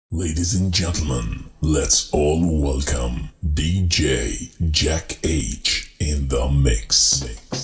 Ladies and gentlemen, let's all welcome DJ Jack H in the mix.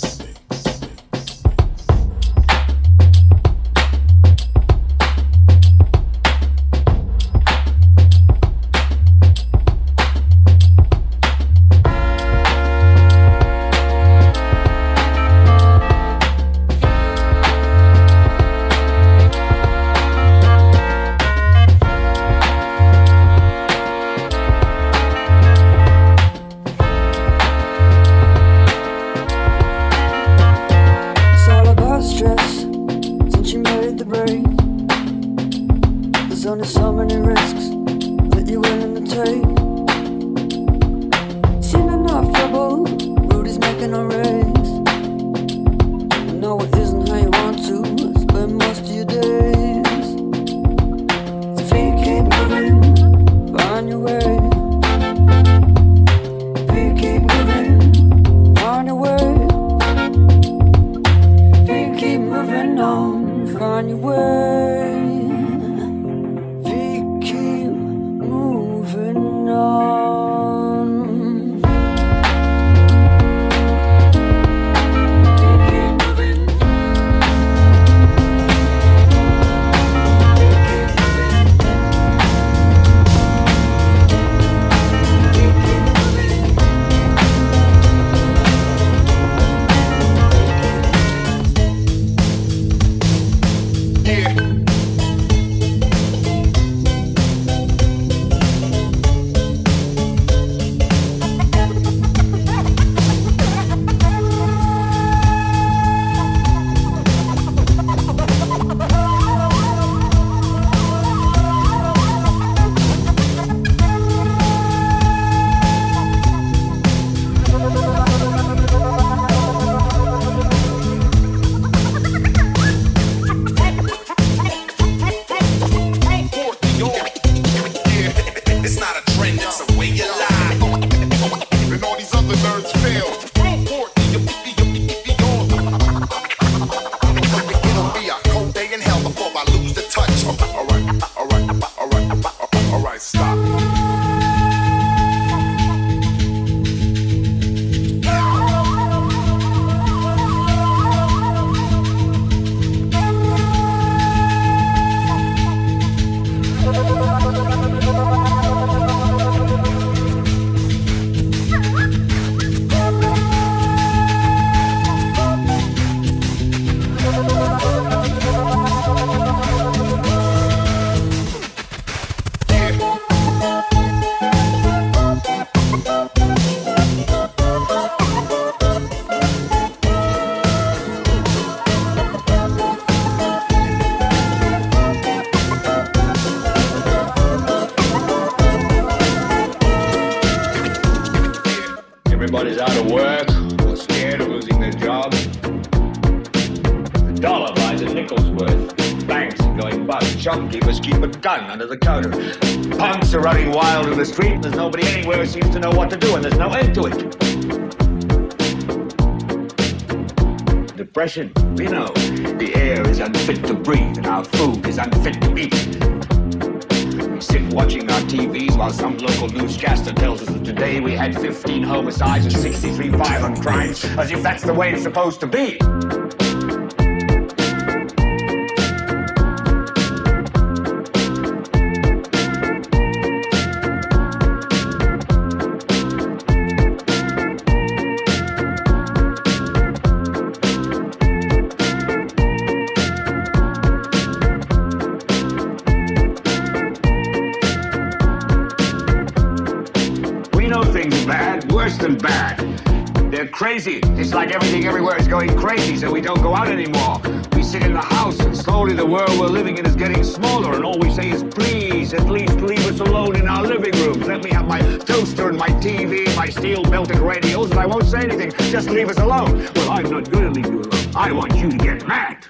Everybody's out of work or scared of losing their job. The dollar buys a nickel's worth. Banks are going bust. Shopkeepers keep a gun under the counter. Punks are running wild in the street. There's nobody anywhere who seems to know what to do, and there's no end to it. Depression, we know. The air is unfit to breathe, and our food is unfit to eat. We sit watching our TVs while some local newscaster tells us that today we had 15 homicides and 63 violent crimes, as if that's the way it's supposed to be. Worse than bad. They're crazy. It's like everything everywhere is going crazy, so we don't go out anymore. We sit in the house, and slowly the world we're living in is getting smaller, and all we say is, please, at least leave us alone in our living rooms. Let me have my toaster and my TV, my steel-belted radios, and I won't say anything. Just leave us alone. Well, I'm not going to leave you alone. I want you to get mad.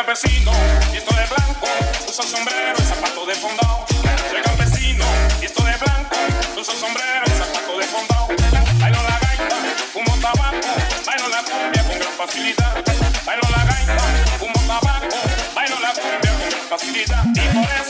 campesino, visto de blanco, usa sombrero y zapato de fondao. Soy campesino, visto de blanco, usa sombrero y zapato de fondao. Bailo la gaita, fumo tabaco, bailo la cumbia con gran facilidad. Bailo la gaita, fumo tabaco, bailo la cumbia con gran facilidad. Y por eso